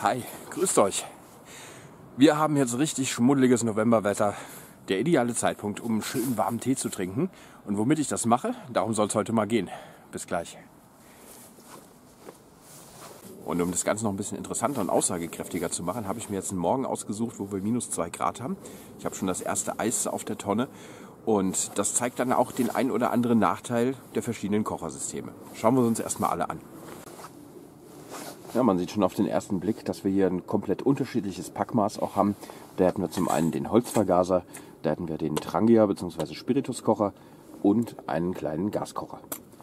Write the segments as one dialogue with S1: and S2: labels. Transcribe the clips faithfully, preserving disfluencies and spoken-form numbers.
S1: Hi, grüßt euch. Wir haben jetzt richtig schmuddeliges Novemberwetter. Der ideale Zeitpunkt, um schön warmen Tee zu trinken. Und womit ich das mache, darum soll es heute mal gehen. Bis gleich. Und um das Ganze noch ein bisschen interessanter und aussagekräftiger zu machen, habe ich mir jetzt einen Morgen ausgesucht, wo wir minus zwei Grad haben. Ich habe schon das erste Eis auf der Tonne. Und das zeigt dann auch den ein oder anderen Nachteil der verschiedenen Kochersysteme. Schauen wir uns erstmal alle an. Ja, man sieht schon auf den ersten Blick, dass wir hier ein komplett unterschiedliches Packmaß auch haben. Da hätten wir zum einen den Holzvergaser, da hätten wir den Trangia bzw. Spirituskocher und einen kleinen Gaskocher.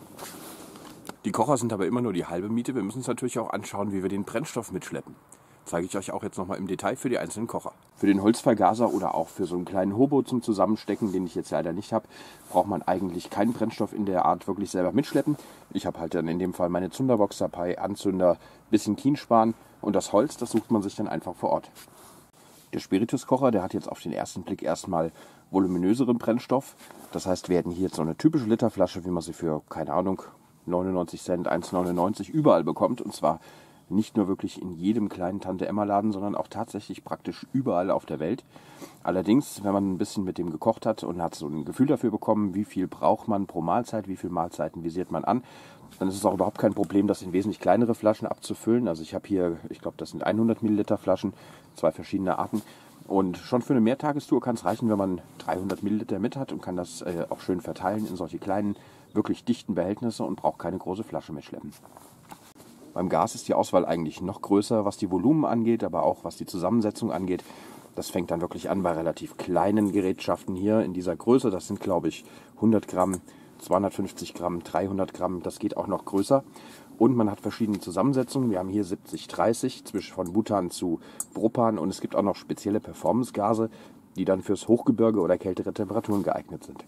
S1: Die Kocher sind aber immer nur die halbe Miete. Wir müssen uns natürlich auch anschauen, wie wir den Brennstoff mitschleppen. Zeige ich euch auch jetzt nochmal im Detail für die einzelnen Kocher. Für den Holzvergaser oder auch für so einen kleinen Hobo zum Zusammenstecken, den ich jetzt leider nicht habe, braucht man eigentlich keinen Brennstoff in der Art wirklich selber mitschleppen. Ich habe halt dann in dem Fall meine Zunderbox dabei, Anzünder, bisschen Kienspan und das Holz, das sucht man sich dann einfach vor Ort. Der Spirituskocher, der hat jetzt auf den ersten Blick erstmal voluminöseren Brennstoff. Das heißt, wir hätten hier jetzt so eine typische Literflasche, wie man sie für, keine Ahnung, neunundneunzig Cent, eins neunundneunzig überall bekommt. Und zwar nicht nur wirklich in jedem kleinen Tante-Emma-Laden, sondern auch tatsächlich praktisch überall auf der Welt. Allerdings, wenn man ein bisschen mit dem gekocht hat und hat so ein Gefühl dafür bekommen, wie viel braucht man pro Mahlzeit, wie viele Mahlzeiten visiert man an, dann ist es auch überhaupt kein Problem, das in wesentlich kleinere Flaschen abzufüllen. Also ich habe hier, ich glaube, das sind hundert Milliliter Flaschen, zwei verschiedene Arten. Und schon für eine Mehrtagestour kann es reichen, wenn man dreihundert Milliliter mit hat und kann das äh, auch schön verteilen in solche kleinen, wirklich dichten Behältnisse und braucht keine große Flasche mitschleppen. Beim Gas ist die Auswahl eigentlich noch größer, was die Volumen angeht, aber auch was die Zusammensetzung angeht. Das fängt dann wirklich an bei relativ kleinen Gerätschaften hier in dieser Größe. Das sind, glaube ich, hundert Gramm, zweihundertfünfzig Gramm, dreihundert Gramm. Das geht auch noch größer. Und man hat verschiedene Zusammensetzungen. Wir haben hier siebzig dreißig, zwischen von Butan zu Propan. Und es gibt auch noch spezielle Performance-Gase, die dann fürs Hochgebirge oder kältere Temperaturen geeignet sind.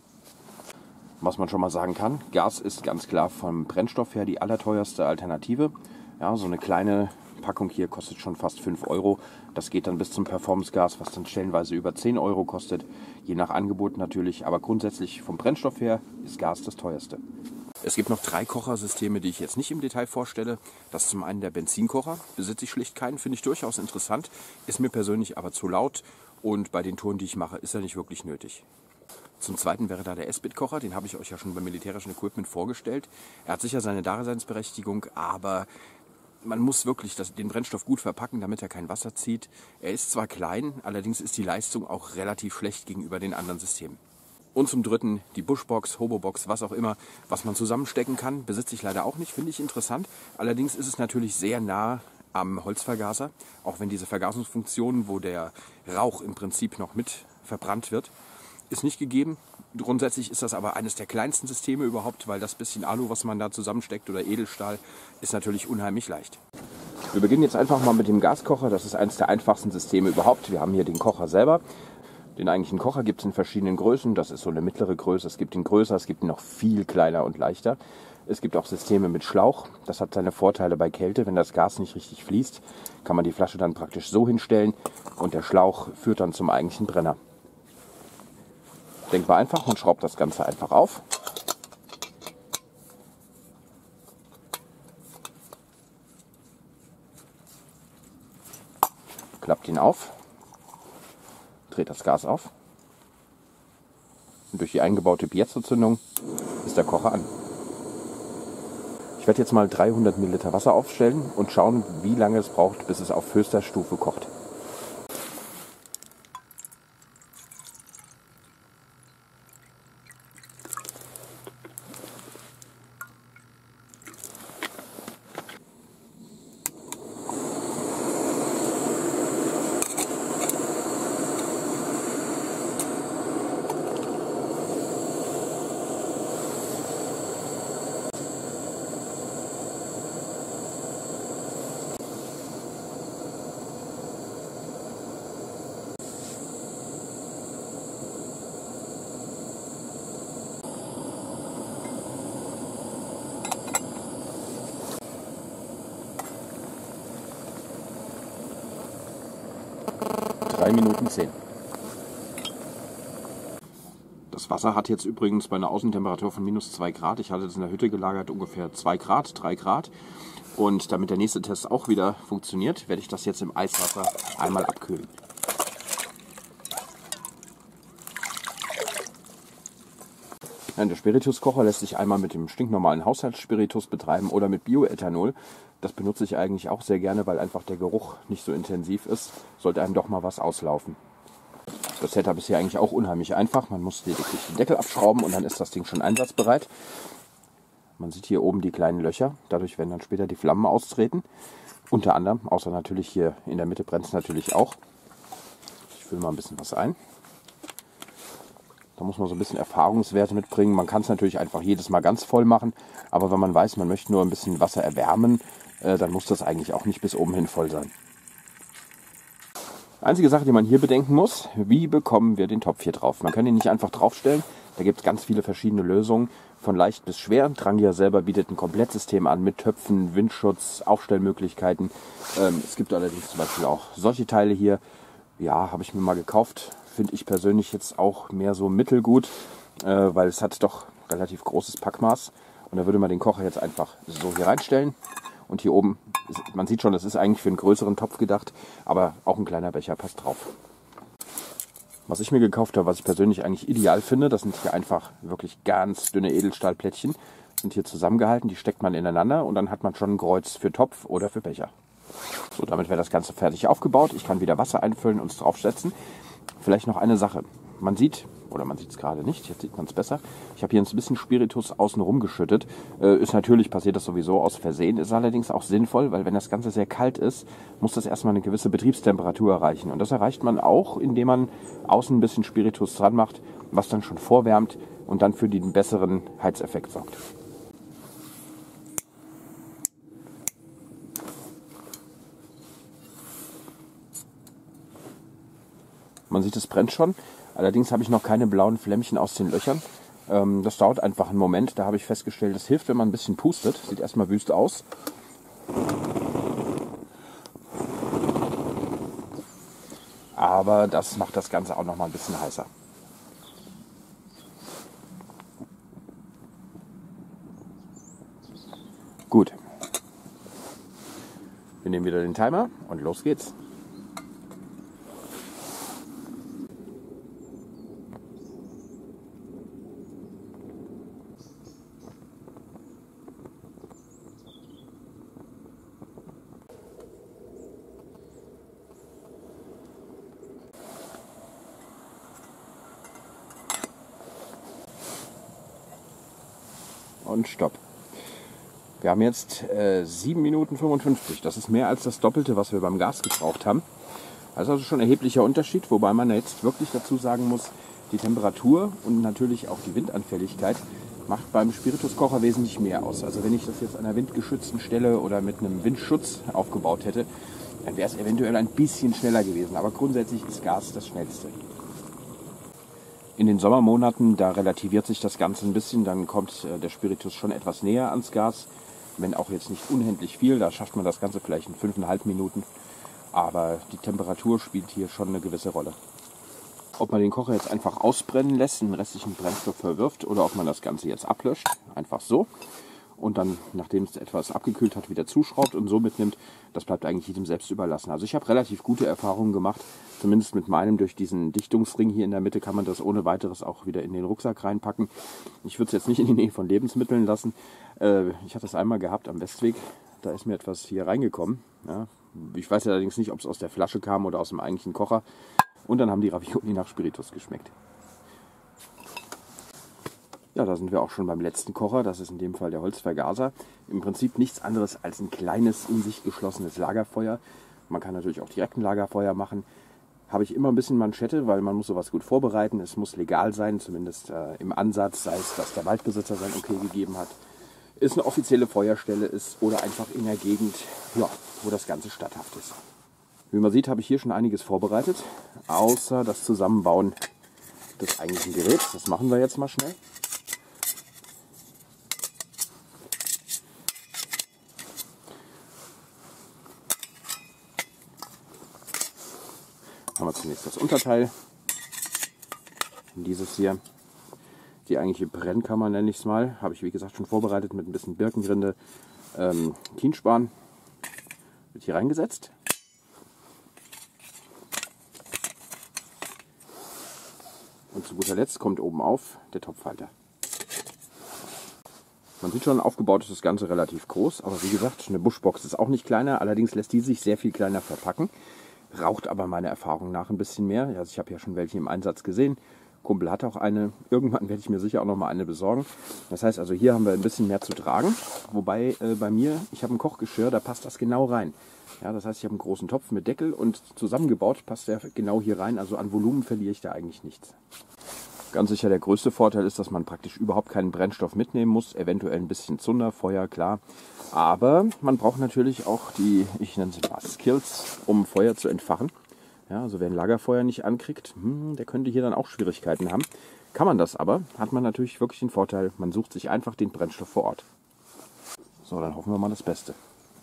S1: Was man schon mal sagen kann, Gas ist ganz klar vom Brennstoff her die allerteuerste Alternative. Ja, so eine kleine Packung hier kostet schon fast fünf Euro. Das geht dann bis zum Performance-Gas, was dann stellenweise über zehn Euro kostet. Je nach Angebot natürlich, aber grundsätzlich vom Brennstoff her ist Gas das teuerste. Es gibt noch drei Kochersysteme, die ich jetzt nicht im Detail vorstelle. Das ist zum einen der Benzinkocher. Besitze ich schlicht keinen, finde ich durchaus interessant. Ist mir persönlich aber zu laut und bei den Touren, die ich mache, ist er nicht wirklich nötig. Zum Zweiten wäre da der S-Bit-Kocher, den habe ich euch ja schon beim militärischen Equipment vorgestellt. Er hat sicher seine Daseinsberechtigung, aber man muss wirklich das, den Brennstoff gut verpacken, damit er kein Wasser zieht. Er ist zwar klein, allerdings ist die Leistung auch relativ schlecht gegenüber den anderen Systemen. Und zum Dritten die Bushbox, Hobobox, was auch immer, was man zusammenstecken kann. Besitze ich leider auch nicht, finde ich interessant. Allerdings ist es natürlich sehr nah am Holzvergaser, auch wenn diese Vergasungsfunktion, wo der Rauch im Prinzip noch mit verbrannt wird, ist nicht gegeben. Grundsätzlich ist das aber eines der kleinsten Systeme überhaupt, weil das bisschen Alu, was man da zusammensteckt, oder Edelstahl, ist natürlich unheimlich leicht. Wir beginnen jetzt einfach mal mit dem Gaskocher. Das ist eines der einfachsten Systeme überhaupt. Wir haben hier den Kocher selber. Den eigentlichen Kocher gibt es in verschiedenen Größen. Das ist so eine mittlere Größe. Es gibt ihn größer, es gibt ihn noch viel kleiner und leichter. Es gibt auch Systeme mit Schlauch. Das hat seine Vorteile bei Kälte. Wenn das Gas nicht richtig fließt, kann man die Flasche dann praktisch so hinstellen und der Schlauch führt dann zum eigentlichen Brenner. Denkt mal einfach und schraubt das Ganze einfach auf. Klappt ihn auf, dreht das Gas auf und durch die eingebaute Piezo-Zündung ist der Kocher an. Ich werde jetzt mal dreihundert Milliliter Wasser aufstellen und schauen, wie lange es braucht, bis es auf höchster Stufe kocht. drei Minuten zehn. Das Das Wasser hat jetzt übrigens bei einer Außentemperatur von minus zwei Grad, ich hatte das in der Hütte gelagert, ungefähr zwei Grad, drei Grad. Und damit der nächste Test auch wieder funktioniert, werde ich das jetzt im Eiswasser einmal abkühlen. Ja, der Spirituskocher lässt sich einmal mit dem stinknormalen Haushaltsspiritus betreiben oder mit Bioethanol. Das benutze ich eigentlich auch sehr gerne, weil einfach der Geruch nicht so intensiv ist. Sollte einem doch mal was auslaufen. Das Setup ist hier eigentlich auch unheimlich einfach. Man muss lediglich den Deckel abschrauben und dann ist das Ding schon einsatzbereit. Man sieht hier oben die kleinen Löcher. Dadurch werden dann später die Flammen austreten. Unter anderem, außer natürlich hier in der Mitte brennt es natürlich auch. Ich fülle mal ein bisschen was ein. Da muss man so ein bisschen Erfahrungswerte mitbringen. Man kann es natürlich einfach jedes Mal ganz voll machen. Aber wenn man weiß, man möchte nur ein bisschen Wasser erwärmen, äh, dann muss das eigentlich auch nicht bis oben hin voll sein. Einzige Sache, die man hier bedenken muss, wie bekommen wir den Topf hier drauf? Man kann ihn nicht einfach draufstellen. Da gibt es ganz viele verschiedene Lösungen, von leicht bis schwer. Trangia selber bietet ein Komplettsystem an mit Töpfen, Windschutz, Aufstellmöglichkeiten. Ähm, es gibt allerdings zum Beispiel auch solche Teile hier. Ja, habe ich mir mal gekauft. Finde ich persönlich jetzt auch mehr so mittelgut, äh, weil es hat doch relativ großes Packmaß. Und da würde man den Kocher jetzt einfach so hier reinstellen. Und hier oben, man sieht schon, das ist eigentlich für einen größeren Topf gedacht, aber auch ein kleiner Becher passt drauf. Was ich mir gekauft habe, was ich persönlich eigentlich ideal finde, das sind hier einfach wirklich ganz dünne Edelstahlplättchen. Sind hier zusammengehalten, die steckt man ineinander und dann hat man schon ein Kreuz für Topf oder für Becher. So, damit wäre das Ganze fertig aufgebaut. Ich kann wieder Wasser einfüllen und es draufsetzen. Vielleicht noch eine Sache. Man sieht, oder man sieht es gerade nicht, jetzt sieht man es besser. Ich habe hier ein bisschen Spiritus außen rum geschüttet. Äh, ist natürlich, passiert das sowieso aus Versehen, ist allerdings auch sinnvoll, weil wenn das Ganze sehr kalt ist, muss das erstmal eine gewisse Betriebstemperatur erreichen. Und das erreicht man auch, indem man außen ein bisschen Spiritus dran macht, was dann schon vorwärmt und dann für den besseren Heizeffekt sorgt. Man sieht, es brennt schon. Allerdings habe ich noch keine blauen Flämmchen aus den Löchern. Ähm, das dauert einfach einen Moment. Da habe ich festgestellt, es hilft, wenn man ein bisschen pustet. Sieht erstmal wüst aus. Aber das macht das Ganze auch noch mal ein bisschen heißer. Gut. Wir nehmen wieder den Timer und los geht's. Und Stopp. Wir haben jetzt äh, sieben Minuten fünfundfünfzig. Das ist mehr als das Doppelte, was wir beim Gas gebraucht haben. Das ist also schon ein erheblicher Unterschied, wobei man jetzt wirklich dazu sagen muss, die Temperatur und natürlich auch die Windanfälligkeit macht beim Spirituskocher wesentlich mehr aus. Also wenn ich das jetzt an einer windgeschützten Stelle oder mit einem Windschutz aufgebaut hätte, dann wäre es eventuell ein bisschen schneller gewesen. Aber grundsätzlich ist Gas das Schnellste. In den Sommermonaten, da relativiert sich das Ganze ein bisschen, dann kommt äh, der Spiritus schon etwas näher ans Gas, wenn auch jetzt nicht unendlich viel, da schafft man das Ganze vielleicht in fünfeinhalb Minuten, aber die Temperatur spielt hier schon eine gewisse Rolle. Ob man den Kocher jetzt einfach ausbrennen lässt, den restlichen Brennstoff verwirft oder ob man das Ganze jetzt ablöscht, einfach so und dann, nachdem es etwas abgekühlt hat, wieder zuschraubt und so mitnimmt, das bleibt eigentlich jedem selbst überlassen. Also ich habe relativ gute Erfahrungen gemacht, zumindest mit meinem. Durch diesen Dichtungsring hier in der Mitte kann man das ohne weiteres auch wieder in den Rucksack reinpacken. Ich würde es jetzt nicht in die Nähe von Lebensmitteln lassen. Äh, ich hatte es einmal gehabt am Westweg, da ist mir etwas hier reingekommen. Ja. Ich weiß allerdings nicht, ob es aus der Flasche kam oder aus dem eigentlichen Kocher. Und dann haben die Ravioli nach Spiritus geschmeckt. Ja, da sind wir auch schon beim letzten Kocher. Das ist in dem Fall der Holzvergaser. Im Prinzip nichts anderes als ein kleines, in sich geschlossenes Lagerfeuer. Man kann natürlich auch direkt ein Lagerfeuer machen. Habe ich immer ein bisschen Manschette, weil man muss sowas gut vorbereiten. Es muss legal sein, zumindest äh, im Ansatz, sei es, dass der Waldbesitzer sein Okay gegeben hat. Ist eine offizielle Feuerstelle ist oder einfach in der Gegend, ja, wo das Ganze statthaft ist. Wie man sieht, habe ich hier schon einiges vorbereitet, außer das Zusammenbauen des eigentlichen Geräts. Das machen wir jetzt mal schnell. Haben wir zunächst das Unterteil, dieses hier. Die eigentliche Brennkammer nenne ich es mal. Habe ich wie gesagt schon vorbereitet mit ein bisschen Birkenrinde, ähm, Kienspan. Wird hier reingesetzt. Und zu guter Letzt kommt oben auf der Topfhalter. Man sieht schon, aufgebaut ist das Ganze relativ groß, aber wie gesagt, eine Buschbox ist auch nicht kleiner, allerdings lässt die sich sehr viel kleiner verpacken, raucht aber meiner Erfahrung nach ein bisschen mehr. Also ich habe ja schon welche im Einsatz gesehen, Kumpel hat auch eine, irgendwann werde ich mir sicher auch noch mal eine besorgen. Das heißt also, hier haben wir ein bisschen mehr zu tragen, wobei äh, bei mir, ich habe ein Kochgeschirr, da passt das genau rein. Ja, das heißt, ich habe einen großen Topf mit Deckel und zusammengebaut passt der genau hier rein, also an Volumen verliere ich da eigentlich nichts. Ganz sicher der größte Vorteil ist, dass man praktisch überhaupt keinen Brennstoff mitnehmen muss. Eventuell ein bisschen Zunder, Feuer, klar. Aber man braucht natürlich auch die, ich nenne sie mal Skills, um Feuer zu entfachen. Ja, also wer ein Lagerfeuer nicht ankriegt, hm, der könnte hier dann auch Schwierigkeiten haben. Kann man das aber, hat man natürlich wirklich den Vorteil, man sucht sich einfach den Brennstoff vor Ort. So, dann hoffen wir mal das Beste.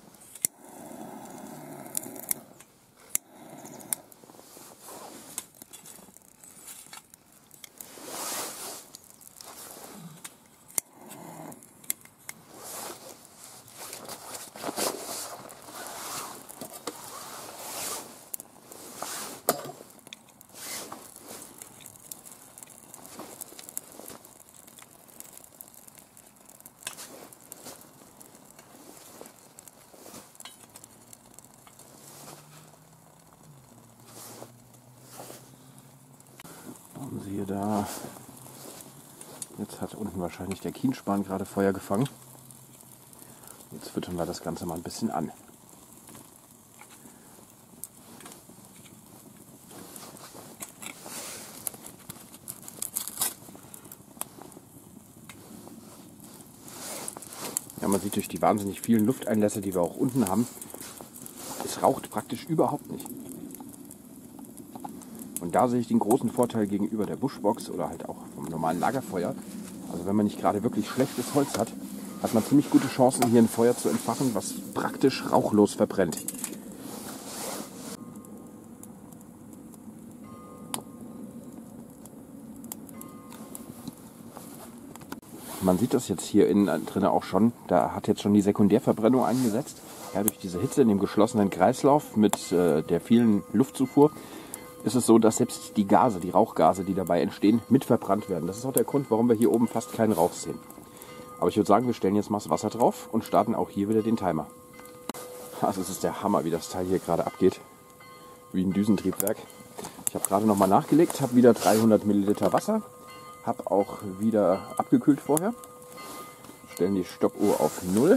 S1: Und siehe da, jetzt hat unten wahrscheinlich der Kienspan gerade Feuer gefangen. Jetzt füttern wir das Ganze mal ein bisschen an. Ja, man sieht durch die wahnsinnig vielen Lufteinlässe, die wir auch unten haben, es raucht praktisch überhaupt nicht. Und da sehe ich den großen Vorteil gegenüber der Buschbox oder halt auch vom normalen Lagerfeuer. Also wenn man nicht gerade wirklich schlechtes Holz hat, hat man ziemlich gute Chancen, hier ein Feuer zu entfachen, was praktisch rauchlos verbrennt. Man sieht das jetzt hier innen drin auch schon, da hat jetzt schon die Sekundärverbrennung eingesetzt. Ja, durch diese Hitze in dem geschlossenen Kreislauf mit äh, der vielen Luftzufuhr ist es so, dass selbst die Gase, die Rauchgase, die dabei entstehen, mit verbrannt werden. Das ist auch der Grund, warum wir hier oben fast keinen Rauch sehen. Aber ich würde sagen, wir stellen jetzt mal das Wasser drauf und starten auch hier wieder den Timer. Also es ist der Hammer, wie das Teil hier gerade abgeht. Wie ein Düsentriebwerk. Ich habe gerade nochmal nachgelegt, habe wieder dreihundert Milliliter Wasser. Habe auch wieder abgekühlt vorher. Stellen die Stoppuhr auf null.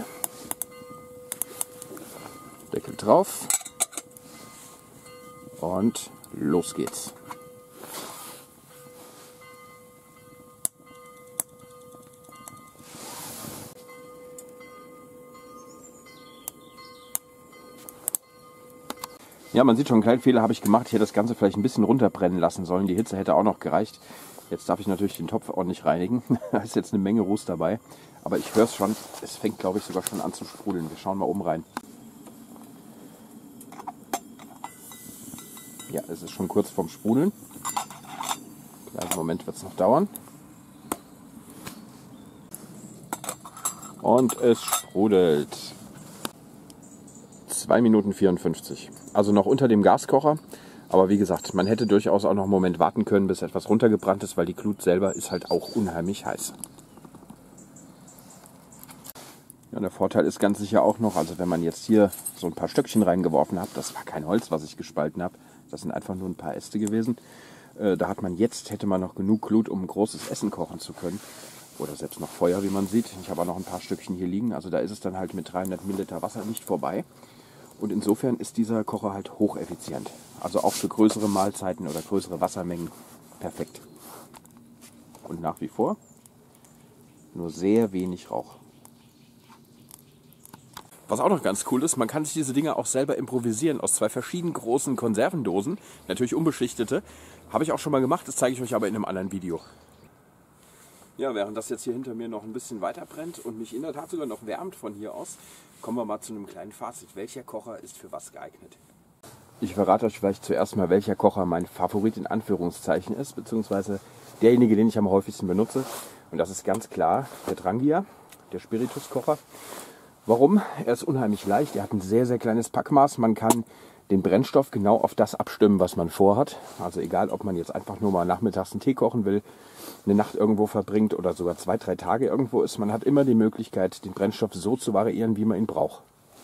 S1: Deckel drauf. Und los geht's. Ja, man sieht schon, einen kleinen Fehler habe ich gemacht. Ich hätte das Ganze vielleicht ein bisschen runterbrennen lassen sollen. Die Hitze hätte auch noch gereicht. Jetzt darf ich natürlich den Topf ordentlich reinigen. Da ist jetzt eine Menge Ruß dabei. Aber ich höre es schon. Es fängt, glaube ich, sogar schon an zu sprudeln. Wir schauen mal oben rein. Ja, es ist schon kurz vorm Sprudeln. Kleinen Moment wird es noch dauern. Und es sprudelt. zwei Minuten vierundfünfzig. Also noch unter dem Gaskocher. Aber wie gesagt, man hätte durchaus auch noch einen Moment warten können, bis etwas runtergebrannt ist, weil die Glut selber ist halt auch unheimlich heiß. Ja, der Vorteil ist ganz sicher auch noch, also wenn man jetzt hier so ein paar Stöckchen reingeworfen hat, das war kein Holz, was ich gespalten habe, das sind einfach nur ein paar Äste gewesen. Äh, da hat man jetzt, hätte man noch genug Glut, um ein großes Essen kochen zu können. Oder selbst noch Feuer, wie man sieht. Ich habe auch noch ein paar Stückchen hier liegen, also da ist es dann halt mit dreihundert Milliliter Wasser nicht vorbei. Und insofern ist dieser Kocher halt hocheffizient. Also auch für größere Mahlzeiten oder größere Wassermengen perfekt. Und nach wie vor nur sehr wenig Rauch. Was auch noch ganz cool ist, man kann sich diese Dinger auch selber improvisieren aus zwei verschiedenen großen Konservendosen. Natürlich unbeschichtete. Habe ich auch schon mal gemacht, das zeige ich euch aber in einem anderen Video. Ja, während das jetzt hier hinter mir noch ein bisschen weiter brennt und mich in der Tat sogar noch wärmt von hier aus, kommen wir mal zu einem kleinen Fazit. Welcher Kocher ist für was geeignet? Ich verrate euch vielleicht zuerst mal, welcher Kocher mein Favorit in Anführungszeichen ist, beziehungsweise derjenige, den ich am häufigsten benutze. Und das ist ganz klar der Drangia, der Spirituskocher. Warum? Er ist unheimlich leicht, er hat ein sehr, sehr kleines Packmaß. Man kann den Brennstoff genau auf das abstimmen, was man vorhat. Also egal, ob man jetzt einfach nur mal nachmittags einen Tee kochen will, eine Nacht irgendwo verbringt oder sogar zwei, drei Tage irgendwo ist. Man hat immer die Möglichkeit, den Brennstoff so zu variieren, wie man ihn braucht.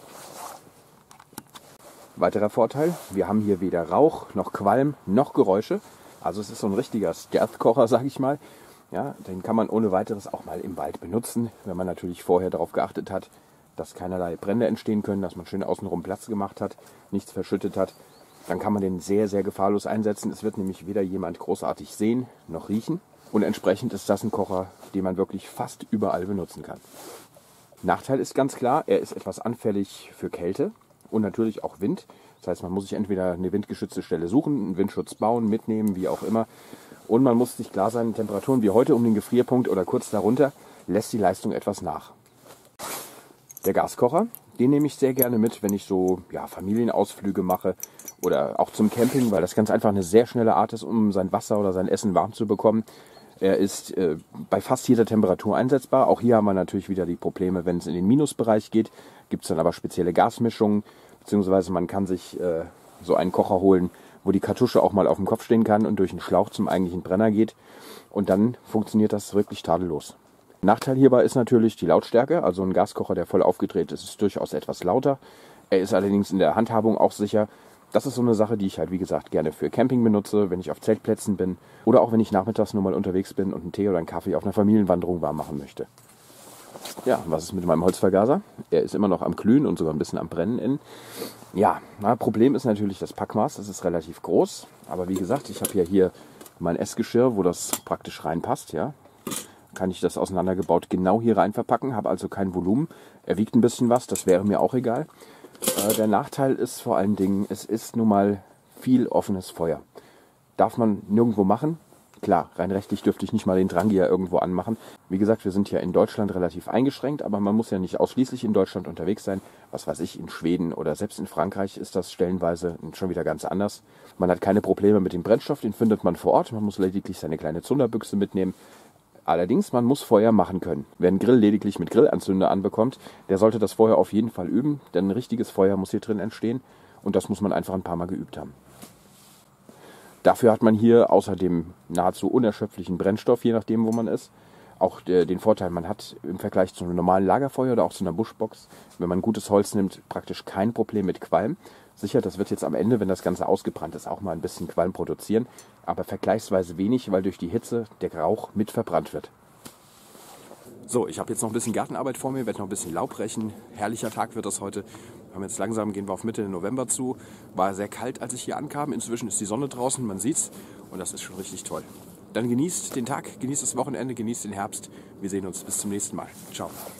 S1: Weiterer Vorteil, wir haben hier weder Rauch, noch Qualm, noch Geräusche. Also es ist so ein richtiger Stealth-Kocher, sage ich mal. Ja, den kann man ohne weiteres auch mal im Wald benutzen, wenn man natürlich vorher darauf geachtet hat, dass keinerlei Brände entstehen können, dass man schön außenrum Platz gemacht hat, nichts verschüttet hat. Dann kann man den sehr, sehr gefahrlos einsetzen. Es wird nämlich weder jemand großartig sehen noch riechen. Und entsprechend ist das ein Kocher, den man wirklich fast überall benutzen kann. Nachteil ist ganz klar, er ist etwas anfällig für Kälte und natürlich auch Wind. Das heißt, man muss sich entweder eine windgeschützte Stelle suchen, einen Windschutz bauen, mitnehmen, wie auch immer. Und man muss sich klar sein, Temperaturen wie heute um den Gefrierpunkt oder kurz darunter lässt die Leistung etwas nach. Der Gaskocher, den nehme ich sehr gerne mit, wenn ich so ja, Familienausflüge mache oder auch zum Camping, weil das ganz einfach eine sehr schnelle Art ist, um sein Wasser oder sein Essen warm zu bekommen. Er ist äh, bei fast jeder Temperatur einsetzbar. Auch hier haben wir natürlich wieder die Probleme, wenn es in den Minusbereich geht. Gibt es dann aber spezielle Gasmischungen, beziehungsweise man kann sich äh, so einen Kocher holen, wo die Kartusche auch mal auf dem Kopf stehen kann und durch einen Schlauch zum eigentlichen Brenner geht. Und dann funktioniert das wirklich tadellos. Nachteil hierbei ist natürlich die Lautstärke. Also ein Gaskocher, der voll aufgedreht ist, ist durchaus etwas lauter. Er ist allerdings in der Handhabung auch sicher. Das ist so eine Sache, die ich halt, wie gesagt, gerne für Camping benutze, wenn ich auf Zeltplätzen bin oder auch wenn ich nachmittags nur mal unterwegs bin und einen Tee oder einen Kaffee auf einer Familienwanderung warm machen möchte. Ja, was ist mit meinem Holzvergaser? Er ist immer noch am Glühen und sogar ein bisschen am Brennen innen. Ja, na, Problem ist natürlich das Packmaß. Das ist relativ groß. Aber wie gesagt, ich habe ja hier mein Essgeschirr, wo das praktisch reinpasst. Ja, kann ich das auseinandergebaut genau hier rein verpacken. Habe also kein Volumen. Er wiegt ein bisschen was, das wäre mir auch egal. Äh, der Nachteil ist vor allen Dingen, es ist nun mal viel offenes Feuer. Darf man nirgendwo machen. Klar, rein rechtlich dürfte ich nicht mal den Drangia irgendwo anmachen. Wie gesagt, wir sind ja in Deutschland relativ eingeschränkt, aber man muss ja nicht ausschließlich in Deutschland unterwegs sein. Was weiß ich, in Schweden oder selbst in Frankreich ist das stellenweise schon wieder ganz anders. Man hat keine Probleme mit dem Brennstoff, den findet man vor Ort. Man muss lediglich seine kleine Zunderbüchse mitnehmen. Allerdings, man muss Feuer machen können. Wer einen Grill lediglich mit Grillanzünder anbekommt, der sollte das vorher auf jeden Fall üben, denn ein richtiges Feuer muss hier drin entstehen und das muss man einfach ein paar Mal geübt haben. Dafür hat man hier außer dem nahezu unerschöpflichen Brennstoff, je nachdem wo man ist, auch den Vorteil, man hat im Vergleich zu einem normalen Lagerfeuer oder auch zu einer Buschbox, wenn man gutes Holz nimmt, praktisch kein Problem mit Qualm. Sicher, das wird jetzt am Ende, wenn das Ganze ausgebrannt ist, auch mal ein bisschen Qualm produzieren, aber vergleichsweise wenig, weil durch die Hitze der Rauch mit verbrannt wird. So, ich habe jetzt noch ein bisschen Gartenarbeit vor mir, werde noch ein bisschen Laub brechen. Herrlicher Tag wird das heute. Wir haben jetzt langsam, gehen wir auf Mitte November zu. War sehr kalt, als ich hier ankam. Inzwischen ist die Sonne draußen, man sieht's. Und das ist schon richtig toll. Dann genießt den Tag, genießt das Wochenende, genießt den Herbst. Wir sehen uns bis zum nächsten Mal. Ciao.